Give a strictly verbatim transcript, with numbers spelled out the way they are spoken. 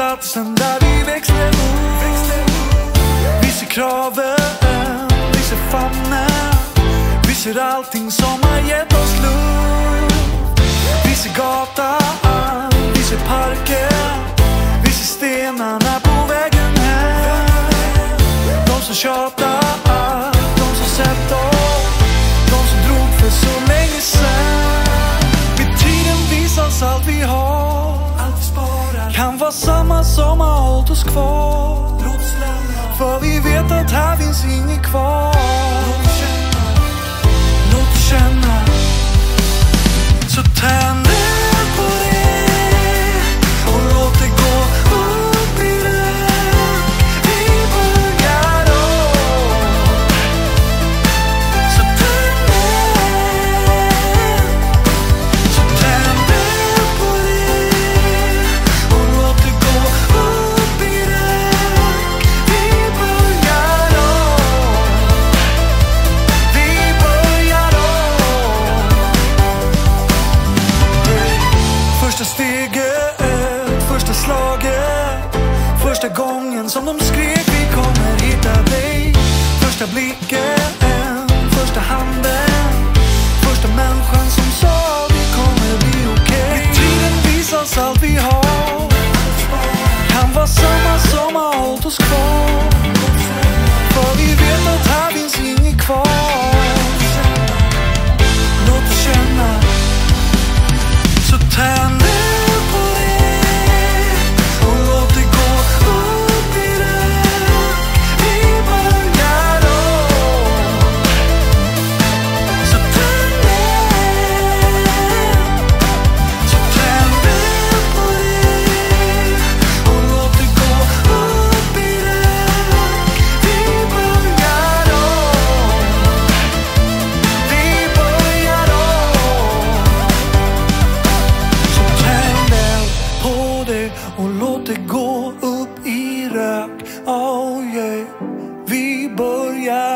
platsen där vi växte upp. Vi ser kraven, vi ser famnen, vi ser allting som har gett oss luft. Vi ser gatan, vi ser parken, vi ser stenarna på vägen hem. De som tjatar, de som sett oss, de som drog för så länge sedan. Med tiden visas allt vi har, allt vi sparar kan vara samma som har hållit oss kvar. För vi vet att här finns inget kvar. Låt oss känna, så tänd på det och låt det gå upp i rök. Vi börjar om. Så tänd, så tänd på det och låt det gå upp i rök. Vi börjar om. Vi börjar om. Första steget, första slaget, första gången som de skrek vi kommer hitta dig. Första blicken, första handen, första människan som sa vi kommer bli okej. Med tiden visas allt vi har, kan vara samma som har hållit oss kvar. För vi vet att här finns inget kvar. Låt oss känna, så tänd på det och låt det gå upp i rök. Vi börjar om. Så tänd, så tänd på det och låt det gå upp i rök. Vi börjar om. Vi börjar om. Så tänd på det och låt det gå upp i rök. Oh yeah, vi börjar